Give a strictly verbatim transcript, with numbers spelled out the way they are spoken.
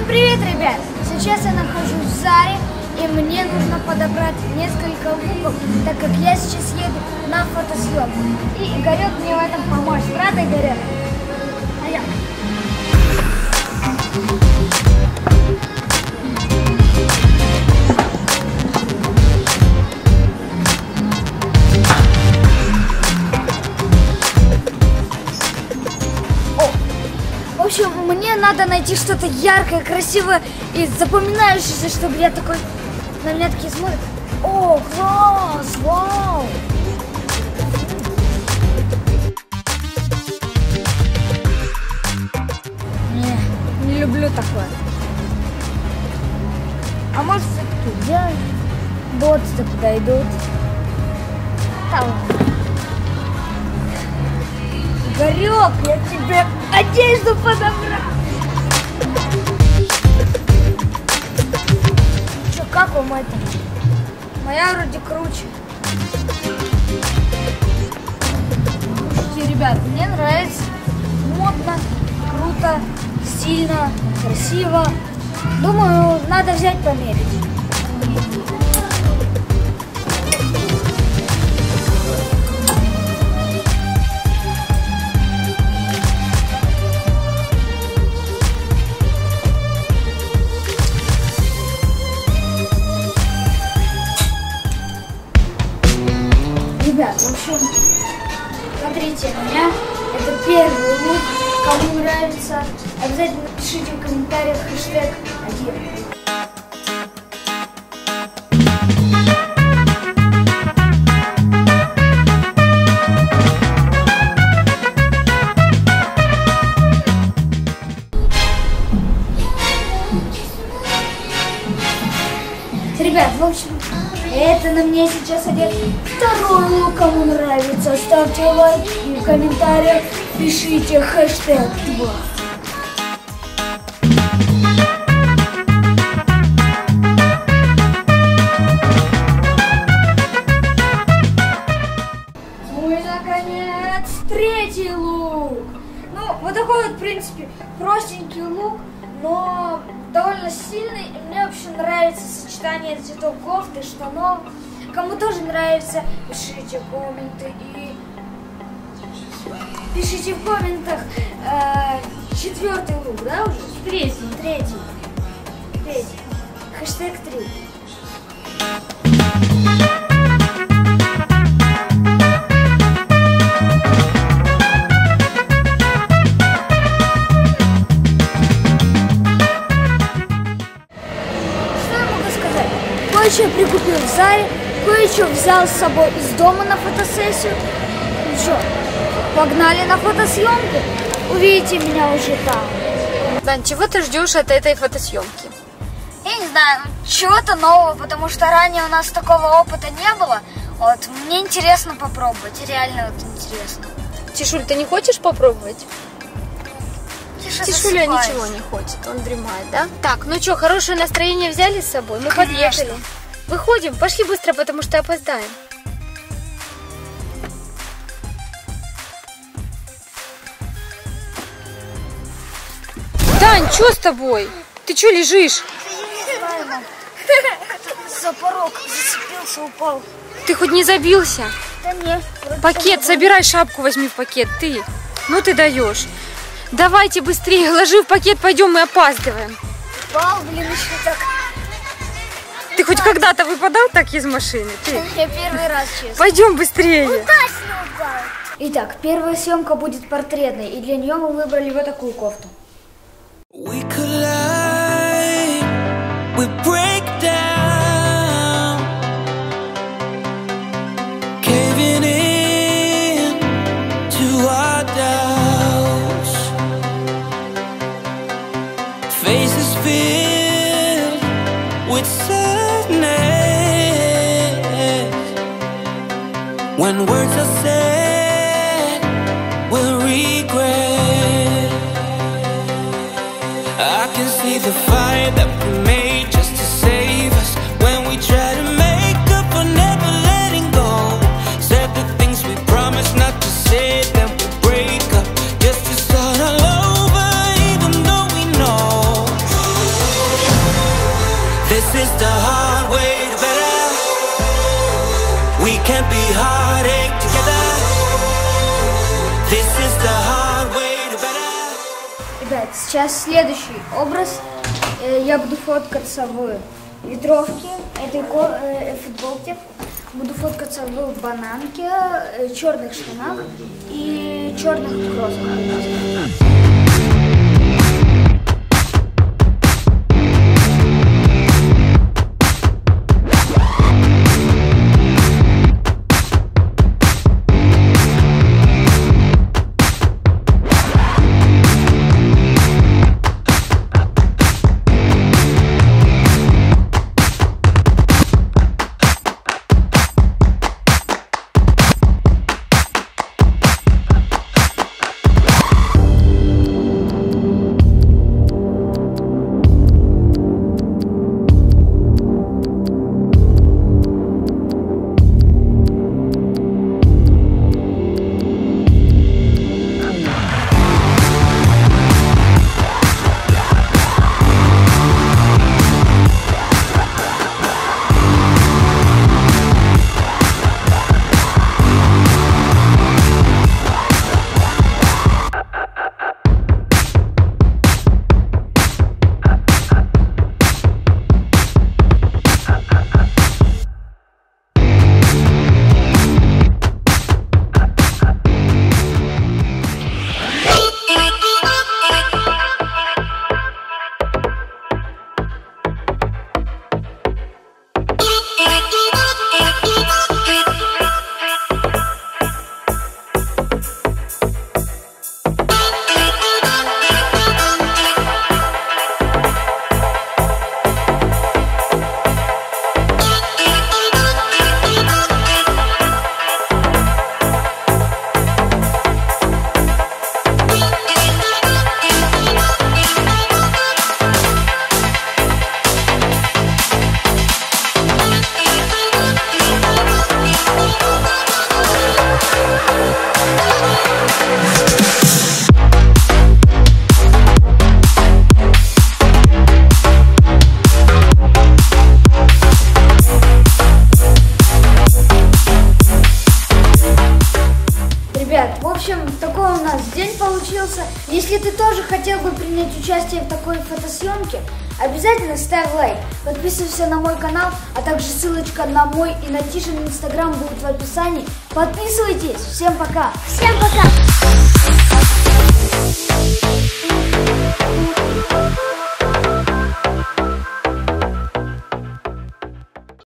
привет, ребят! Сейчас я нахожусь в Заре, и мне нужно подобрать несколько луков, так как я сейчас еду на фотосъемку. И Игорек мне в этом поможет. Правда, Игорек? А я... В общем, мне надо найти что-то яркое, красивое и запоминающееся, чтобы я такой... На меня такие смотрят. О, класс, вау! Не, не люблю такое. А может, все-таки делать? Боты-то подойдут. Там. Игорек, я тебе одежду подобрал. Че, как вам это? Моя вроде круче. Слушайте, ребят, мне нравится. Модно, круто, стильно, красиво. Думаю, надо взять померить. Ребят, в общем, смотрите на меня, это первый лук, кому нравится, обязательно пишите в комментариях хэштег один. Ребят, в общем, это на мне сейчас одет второй лук, кому нравится. Ставьте лайк и в комментариях пишите хэштег два. Ну и наконец, третий лук. Ну, вот такой вот, в принципе, простенький лук, но довольно сильный. И мне вообще нравится сочетание цветов кофты, штанов. Кому тоже нравится, пишите комменты и пишите в комментах э, четвертый лук, да уже? Третий. Третий. Третий. Хэштег три. Кое-что я прикупил в Заре, кое-что взял с собой из дома на фотосессию. Ну что, погнали на фотосъемку? Увидите меня уже там. Дань, чего ты ждешь от этой фотосъемки? Я не знаю, чего-то нового, потому что ранее у нас такого опыта не было. Вот, мне интересно попробовать, реально вот интересно. Тишуль, ты не хочешь попробовать? Тише, Тишуля засыпаюсь. ничего не хочет, он дремает, да? Так, ну что, хорошее настроение взяли с собой? Мы Конечно. подъехали. Выходим, пошли быстро, потому что опоздаем. Дань, что с тобой? Ты что лежишь? За порог зацепился, упал. Ты хоть не забился? Да нет. Пакет, собирай шапку, возьми в пакет, ты. Ну ты даешь. Давайте быстрее, ложи в пакет, пойдем, мы опаздываем. Упал, блин, еще так. Ты хоть когда-то выпадал так из машины? Ты? Я первый раз, честно. Пойдем быстрее. Удачно упал. Итак, первая съемка будет портретной, и для нее мы выбрали вот такую кофту. We collide, we break down, caving in to our doubts, faces filled with sadness, when words are said, we'll regret. I can see the fire that we made just to save us. When we try to make up for never letting go, said the things we promised not to say, then we break up just to start all over, even though we know is the hard way to better. We can't be heartache together. This is the hard way to better. Ребят, сейчас следующий образ. Я буду фоткаться в ветровке, этой футболке. Буду фоткаться в бананке, черных штанах и черных кроссах. В общем, такой у нас день получился. Если ты тоже хотел бы принять участие в такой фотосъемке, обязательно ставь лайк, подписывайся на мой канал, а также ссылочка на мой и на Тишин инстаграм будет в описании. Подписывайтесь. Всем пока. Всем пока.